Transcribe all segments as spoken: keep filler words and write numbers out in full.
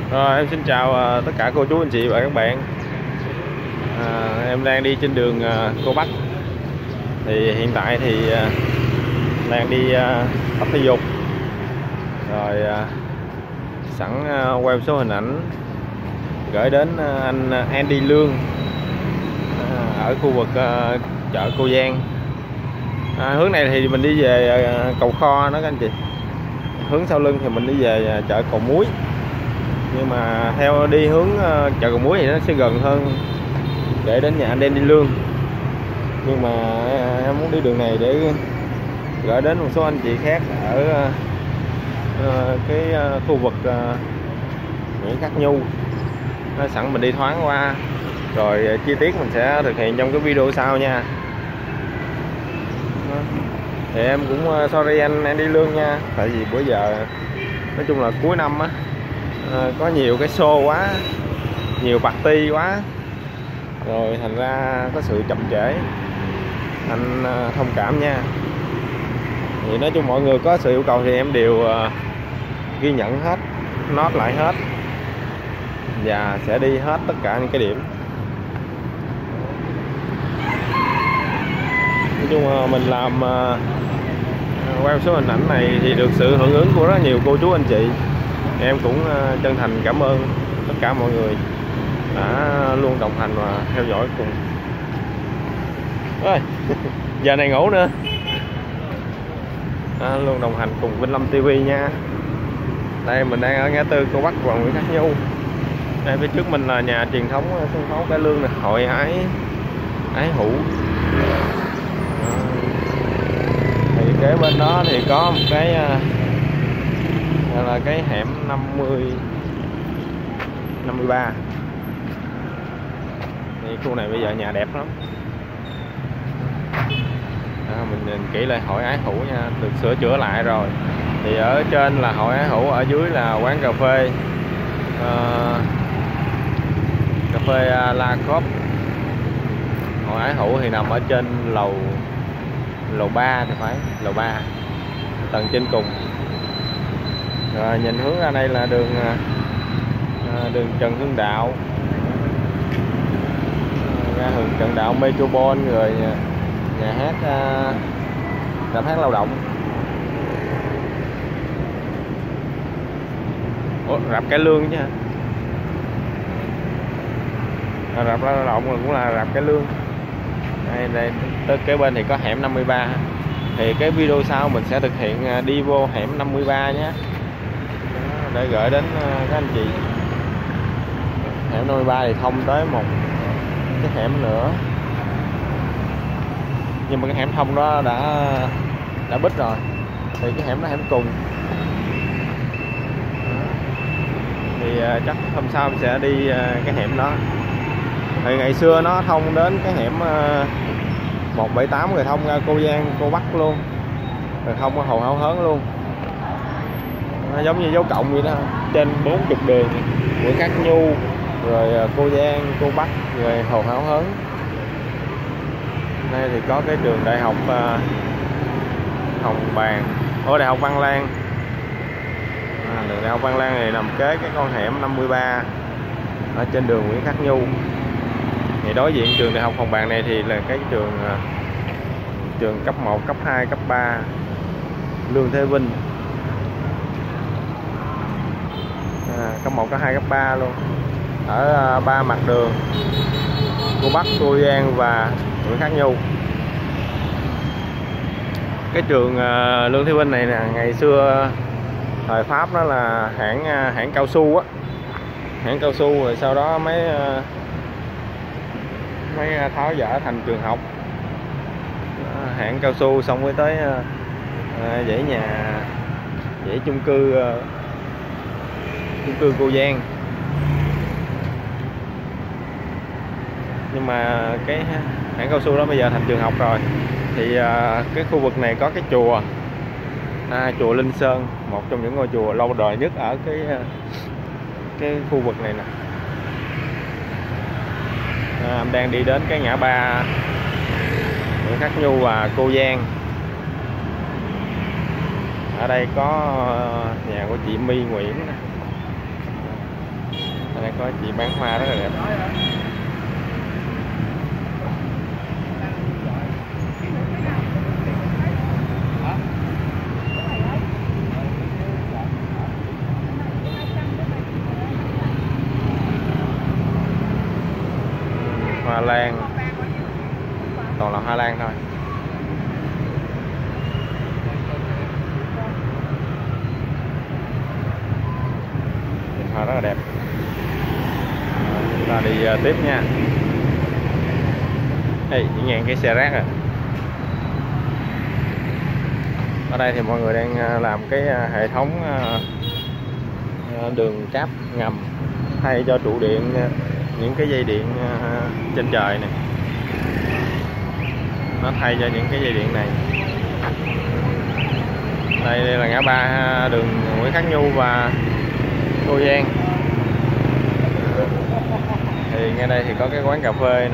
Rồi, em xin chào uh, tất cả cô chú anh chị và các bạn. à, Em đang đi trên đường uh, Cô Bắc. Thì hiện tại thì uh, đang đi uh, tập thể dục. Rồi uh, sẵn uh, quay một số hình ảnh gửi đến uh, anh Andy Lương uh, ở khu vực uh, chợ Cô Giang. à, Hướng này thì mình đi về uh, cầu Kho đó các anh chị. Hướng sau lưng thì mình đi về uh, chợ Cầu Muối. Nhưng mà theo đi hướng uh, chợ Cầu Muối thì nó sẽ gần hơn để đến nhà anh Andy Lương. Nhưng mà uh, em muốn đi đường này để gửi đến một số anh chị khác ở uh, uh, cái uh, khu vực uh, Nguyễn Khắc Nhu. Nó sẵn mình đi thoáng qua rồi uh, chi tiết mình sẽ thực hiện trong cái video sau nha. Thì em cũng uh, sorry anh Andy Lương nha, tại vì bữa giờ nói chung là cuối năm á, À, có nhiều cái show quá, nhiều party quá, rồi thành ra có sự chậm trễ. Anh uh, thông cảm nha. Thì nói chung mọi người có sự yêu cầu thì em đều uh, ghi nhận hết, note lại hết và sẽ đi hết tất cả những cái điểm. Nói chung uh, mình làm uh, quay số hình ảnh này thì được sự hưởng ứng của rất nhiều cô chú anh chị. Em cũng chân thành cảm ơn tất cả mọi người đã luôn đồng hành và theo dõi cùng. Ơi, giờ này ngủ nữa. À, luôn đồng hành cùng Vinh Lâm ti vi nha. Đây mình đang ở ngã tư Cô Bắc và Nguyễn Khắc Nhu. Đây phía trước mình là nhà truyền thống sân khấu cải lương này, hội ái ái hữu. À, thì kế bên đó thì có một cái là cái hẻm năm mươi năm mươi ba. Thì khu này bây giờ nhà đẹp lắm. À, mình nhìn kỹ lại hội ái hữu nha, được sửa chữa lại rồi. Thì ở trên là hội ái hữu, ở dưới là quán cà phê uh, cà phê uh, La Cốp. Hội ái hữu thì nằm ở trên lầu lầu ba thì phải, lầu ba tầng trên cùng. Rồi nhìn hướng ra đây là đường à, đường Trần Hưng Đạo, à, ra đường Trần Đạo Metropole, rồi nhà, nhà hát à, rạp hát Lao Động. Ủa, rạp Cải Lương chứ hả? À, rạp Lao Động cũng là rạp Cải Lương. Đây, đây tới kế bên thì có hẻm năm mươi ba. Thì cái video sau mình sẽ thực hiện đi vô hẻm năm mươi ba nhé, để gửi đến các anh chị. Hẻm năm mươi ba thì thông tới một cái hẻm nữa, nhưng mà cái hẻm thông đó đã đã bít rồi, thì cái hẻm đó hẻm cùng. Thì chắc hôm sau mình sẽ đi cái hẻm đó. Thì ngày xưa nó thông đến cái hẻm một bảy tám, rồi thông ra Cô Giang, Cô Bắc luôn, rồi thông qua Hồ Hảo Hớn luôn. Nó giống như dấu cộng vậy đó, trên bốn mươi đường Nguyễn Khắc Nhu, rồi Cô Giang, Cô Bắc, rồi Hồ Hảo Hớn. Đây thì có cái trường đại học uh, Hồng Bàng, ở đại học Văn Lang. À, đường đại học Văn Lang này nằm kế cái con hẻm năm mươi ba ở trên đường Nguyễn Khắc Nhu. Thì đối diện trường đại học Hồng Bàng này thì là cái trường uh, trường cấp một, cấp hai, cấp ba Lương Thế Vinh. À, cấp một, cấp hai, cấp ba luôn, ở uh, ba mặt đường Cô Bắc, Cô Giang và Nguyễn Khắc Nhu. Cái trường uh, Lương Thế Vinh này nè, ngày xưa thời Pháp đó là hãng uh, hãng cao su á, hãng cao su, rồi sau đó mới uh, mới tháo dỡ thành trường học. Uh, hãng cao su xong mới tới uh, uh, dãy nhà, dãy chung cư uh, chung cư Cô Giang. Nhưng mà cái hãng cao su đó bây giờ thành trường học rồi. Thì à, cái khu vực này có cái chùa à, chùa Linh Sơn, một trong những ngôi chùa lâu đời nhất ở cái cái khu vực này nè. À, em đang đi đến cái ngã ba Nguyễn Khắc Nhu và Cô Giang. Ở đây có nhà của chị My Nguyễn. Ở đây có chị bán hoa rất là đẹp. Hoa lan, toàn là hoa lan thôi. Hoa rất là đẹp. Chúng ta đi uh, tiếp nha. Ê, chỉ ngang cái xe rác rồi. Ở đây thì mọi người đang uh, làm cái uh, hệ thống uh, đường cáp ngầm thay cho trụ điện, uh, những cái dây điện uh, trên trời này. Nó thay cho những cái dây điện này. Đây, đây là ngã ba đường Nguyễn Khắc Nhu và Cô Giang. Thì ngay đây thì có cái quán cà phê nè.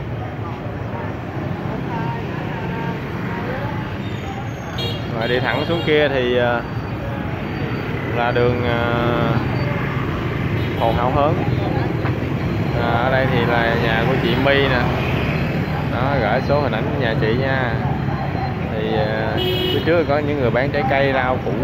Rồi đi thẳng xuống kia thì là đường Hồ Hảo Hớn. À, ở đây thì là nhà của chị My nè. Đó, gửi số hình ảnh của nhà chị nha. Thì phía trước có những người bán trái cây, rau củ.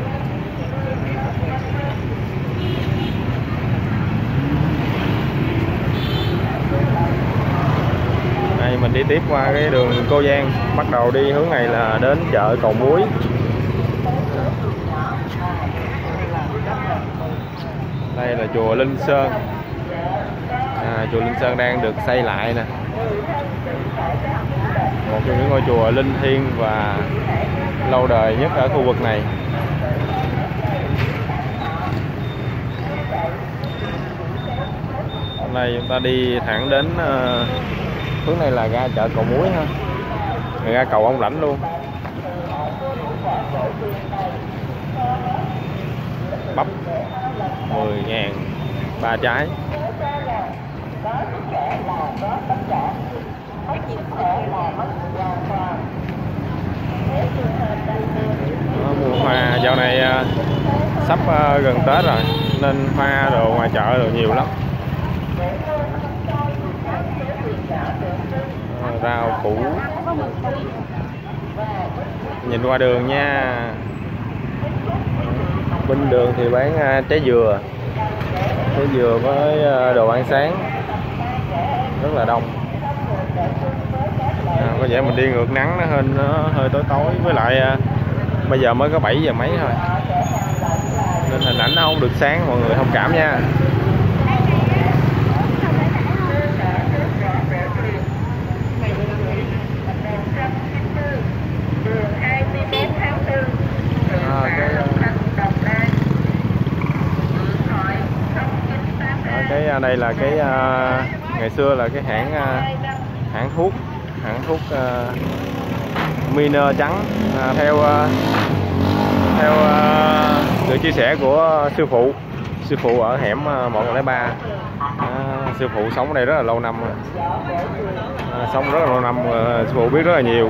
Đây mình đi tiếp qua cái đường Cô Giang, bắt đầu đi hướng này là đến chợ Cầu Muối. Đây là chùa Linh Sơn. À, chùa Linh Sơn đang được xây lại nè. Một trong những ngôi chùa linh thiêng và lâu đời nhất ở khu vực này. Hôm nay chúng ta đi thẳng đến uh, hướng này là ga chợ Cầu Muối ha, ga cầu Ông Lãnh luôn. Bắp mười ngàn ba trái. Đó, mua hoa dạo này uh, sắp uh, gần Tết rồi nên hoa đồ ngoài chợ rồi nhiều lắm. Uh, rau củ. Nhìn qua đường nha. Bên đường thì bán uh, trái dừa, trái dừa với uh, đồ ăn sáng rất là đông. À, có vẻ mình đi ngược nắng, nó hơi nó hơi tối tối, với lại à, bây giờ mới có bảy giờ mấy thôi nên hình ảnh nó không được sáng, mọi người thông cảm nha. À, cái, à, cái đây là cái à, ngày xưa là cái hãng à, hãng thuốc hãng thuốc uh, Miner trắng. À, theo uh, theo uh, sự chia sẻ của sư phụ sư phụ ở hẻm uh, một không ba. À, sư phụ sống ở đây rất là lâu năm rồi. À, sống rất là lâu năm, uh, sư phụ biết rất là nhiều.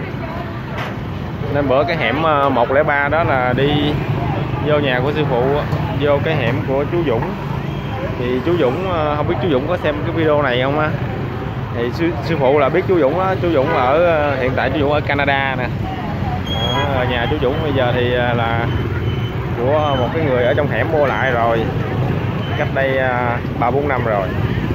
Nên bữa cái hẻm uh, một không ba đó là đi vô nhà của sư phụ, vô cái hẻm của chú Dũng. Thì chú Dũng uh, không biết chú Dũng có xem cái video này không á. Thì sư, sư phụ là biết chú Dũng đó. Chú Dũng ở hiện tại chú Dũng ở Canada nè. Ở nhà chú Dũng bây giờ thì là của một cái người ở trong hẻm mua lại rồi, cách đây ba bốn năm rồi.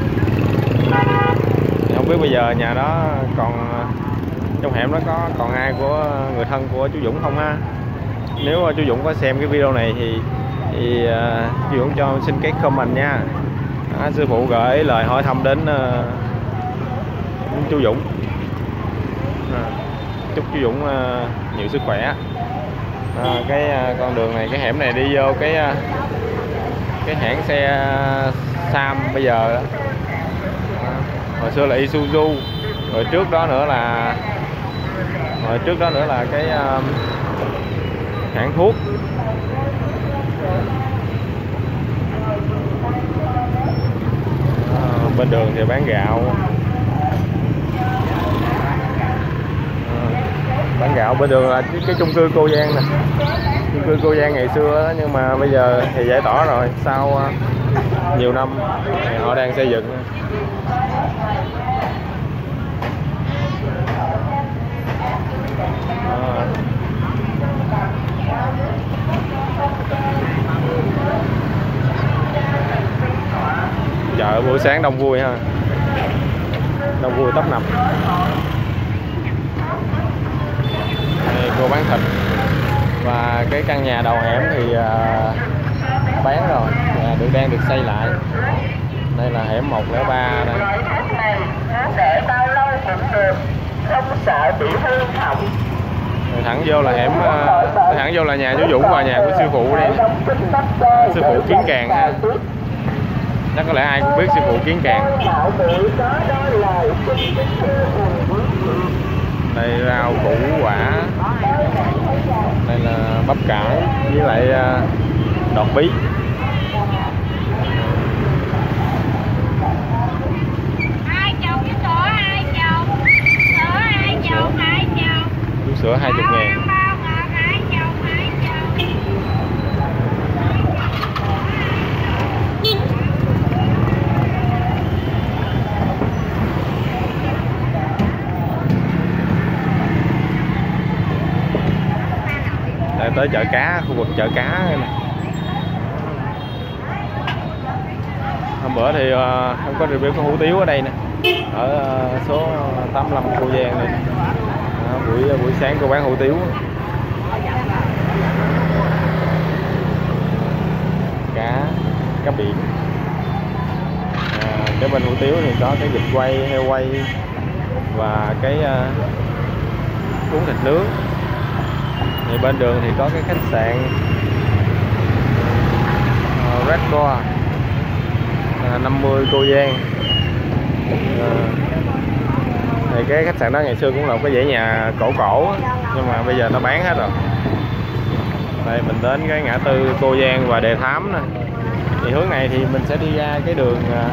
Không biết bây giờ nhà đó còn trong hẻm đó có còn ai của người thân của chú Dũng không ha. Nếu chú Dũng có xem cái video này thì, thì uh, chú Dũng cho xin cái comment nha. Đó, sư phụ gửi lời hỏi thăm đến uh, chú Dũng. À, chúc chú Dũng uh, nhiều sức khỏe. À, cái uh, con đường này, cái hẻm này đi vô cái uh, cái hãng xe Sam bây giờ đó. À, hồi xưa là Isuzu, rồi trước đó nữa là rồi trước đó nữa là cái uh, hãng thuốc. À, bên đường thì bán gạo. Bán gạo dạo bên đường là cái, cái chung cư Cô Giang nè, chung cư Cô Giang ngày xưa đó, nhưng mà bây giờ thì giải tỏa rồi, sau uh, nhiều năm thì họ đang xây dựng. À. Chợ buổi sáng đông vui ha, đông vui tấp nập. Đây, cô bán thịt. Và cái căn nhà đầu hẻm thì uh, bán rồi, nhà được đang được xây lại. Đây là hẻm một không ba đây. Để bao lâu cũng được, không sợ bị hư hỏng. Thẳng vô là hẻm, uh, thẳng vô là nhà chú Dũng và nhà của sư phụ đây. Uh, sư phụ Kiến Càng ha. Chắc có lẽ ai cũng biết sư phụ Kiến Càng. Đây rau củ quả, đây là bắp cải với lại đọt bí. Hai chồng với sữa hai chồng, sữa hai chồng hai chồng, Sữa hai mươi ngàn. Đây tới chợ cá, khu vực chợ cá này nè. Hôm bữa thì uh, không có review có hủ tiếu ở đây nè, ở uh, số tám mươi lăm Cô Giang này. Đó, buổi buổi sáng cô bán hủ tiếu, cá cá biển. À, cái bên hủ tiếu thì có cái vịt quay, heo quay và cái uh, cuốn thịt nướng. Thì bên đường thì có cái khách sạn uh, Red Door uh, năm mươi Cô Giang. Uh, thì cái khách sạn đó ngày xưa cũng là một cái dãy nhà cổ cổ nhưng mà bây giờ nó bán hết rồi. Đây mình đến cái ngã tư Cô Giang và Đề Thám nè. Thì hướng này thì mình sẽ đi ra cái đường uh,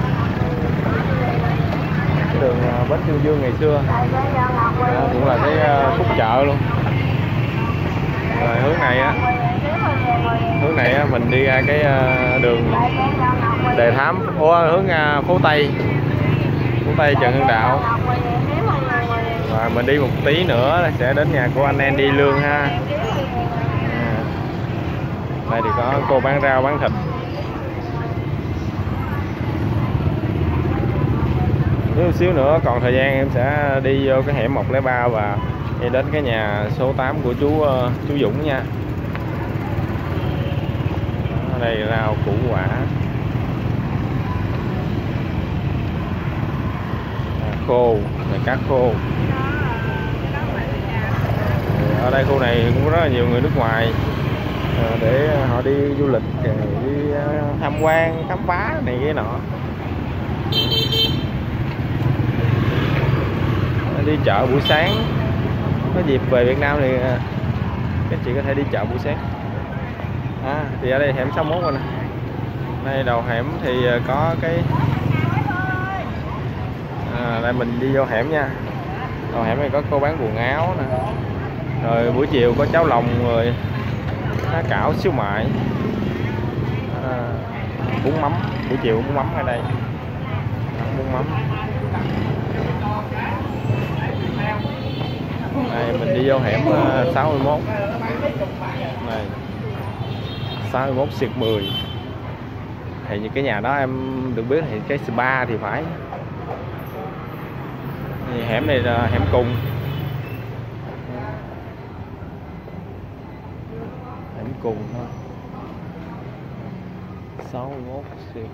cái đường uh, Bến Chương Dương ngày xưa. Đó, cũng là cái uh, khúc chợ luôn. Rồi hướng này á, hướng này á mình đi ra cái uh, đường Đề Thám, Ủa, hướng uh, phố Tây, phố Tây Trần Hưng Đạo. Và mình đi một tí nữa là sẽ đến nhà của anh Andy Lương ha. À, đây thì có cô bán rau bán thịt. Nếu xíu nữa còn thời gian em sẽ đi vô cái hẻm một không ba và đi đến cái nhà số tám của chú uh, chú Dũng nha. Ở đây rau củ quả, à, khô, này cá khô. Ở đây khu này cũng rất là nhiều người nước ngoài à, để họ đi du lịch, đi uh, tham quan, khám phá này cái nọ. Đi chợ buổi sáng, có dịp về Việt Nam thì các chị có thể đi chợ buổi sáng. À, thì ở đây hẻm sáu mươi mốt rồi nè. Đây đầu hẻm thì có cái à, đây mình đi vô hẻm nha. Đầu hẻm này có cô bán quần áo nè. Rồi buổi chiều có cháo lòng, rồi há cảo, xíu mại, à, bún mắm. Buổi chiều bún mắm ở đây, bún mắm. Đây mình đi vô hẻm uh, sáu mươi mốt này, sáu mươi mốt xuyệt mười. Thì những cái nhà đó em được biết thì cái spa thì phải. Thì hẻm này là hẻm cùng, hẻm cùng thôi. sáu mươi mốt xuyệt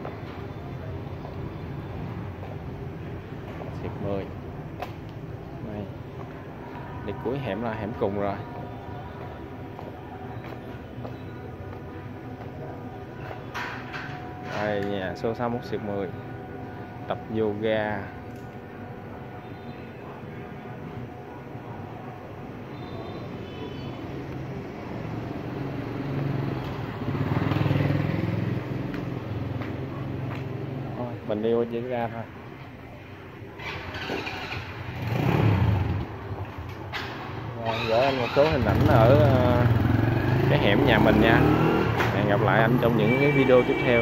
xuyệt mười này. Để cuối hẻm là hẻm cùng rồi. Đây nhà số sáu mươi mốt xuyệt mười, tập yoga. Thôi, mình đi vô ra thôi. gửi anh một số hình ảnh ở uh, cái hẻm nhà mình nha. Hẹn gặp lại anh trong những cái video tiếp theo.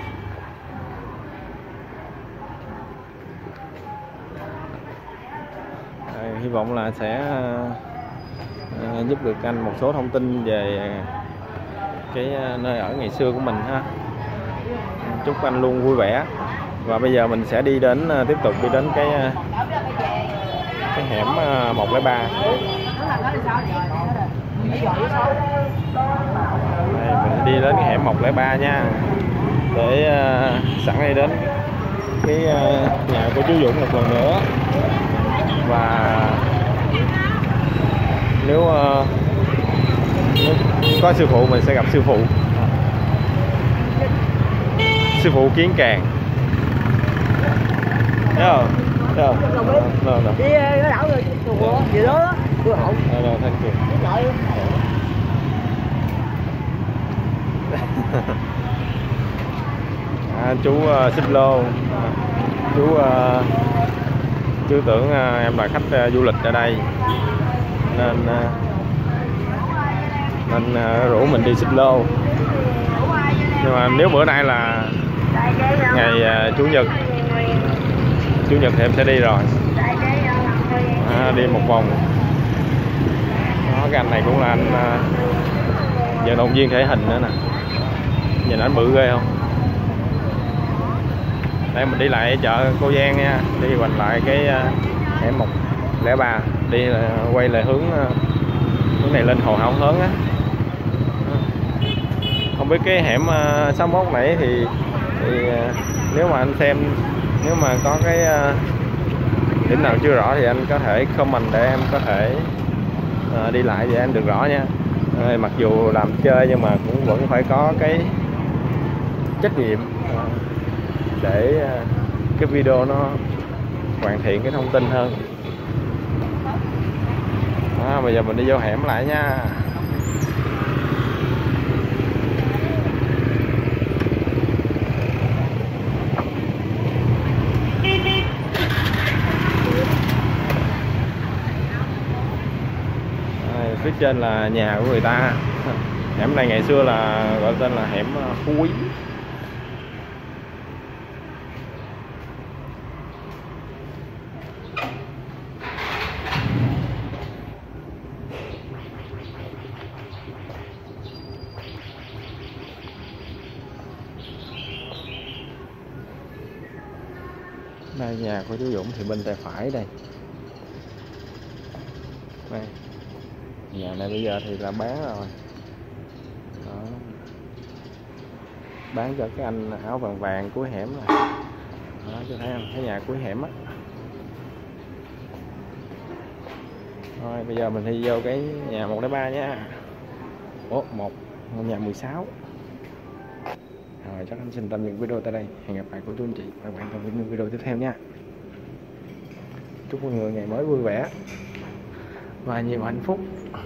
À, hy vọng là sẽ uh, giúp được anh một số thông tin về cái uh, nơi ở ngày xưa của mình ha. Chúc anh luôn vui vẻ. Và bây giờ mình sẽ đi đến uh, tiếp tục đi đến cái uh, cái hẻm uh, một không ba. Đây, mình đi đến cái hẻm một không ba nha, để uh, sẵn đi đến cái uh, nhà của chú Dũng một lần nữa. Và nếu, uh, nếu có sư phụ mình sẽ gặp sư phụ sư phụ Kiến Càng. Thấy không? Thấy không? Đâu, đâu. Đi cái đảo rồi, gì đó, tôi hậu. Đâu, đâu, thanh kiệt. À, chú uh, xích lô, à, chú uh, chú tưởng uh, em là khách uh, du lịch ở đây nên uh, nên uh, rủ mình đi xích lô. Nhưng mà nếu bữa nay là ngày uh, chủ nhật chủ nhật thì em sẽ đi rồi, à, đi một vòng. Đó, cái anh này cũng là anh uh, vận động viên thể hình nữa nè, nhìn anh bự ghê không. Đây mình đi lại chợ Cô Giang nha, đi quanh lại cái hẻm một không ba, đi quay lại hướng hướng này lên Hồ Hảo Hớn á. Không biết cái hẻm sáu mốt này thì, thì nếu mà anh xem, nếu mà có cái điểm nào chưa rõ thì anh có thể comment để em có thể đi lại để em được rõ nha. Mặc dù làm chơi nhưng mà cũng vẫn phải có cái trách nhiệm để cái video nó hoàn thiện cái thông tin hơn. Đó, bây giờ mình đi vô hẻm lại nha. Đây, phía trên là nhà của người ta. Hẻm này ngày xưa là gọi tên là hẻm Phú Quý. Đây nhà của chú Dũng thì bên tay phải đây. Đây, nhà này bây giờ thì là bán rồi. Đó. Bán cho cái anh áo vàng vàng cuối hẻm này. Đó, cho thấy không? Cái nhà cuối hẻm á. Rồi bây giờ mình đi vô cái nhà một không ba nha. Ủa, một nhà mười sáu. Rồi chắc anh xin tạm dừng video tại đây. Hẹn gặp lại cô chú anh chị và các bạn trong những video tiếp theo nha. Chúc mọi người ngày mới vui vẻ và nhiều hạnh phúc.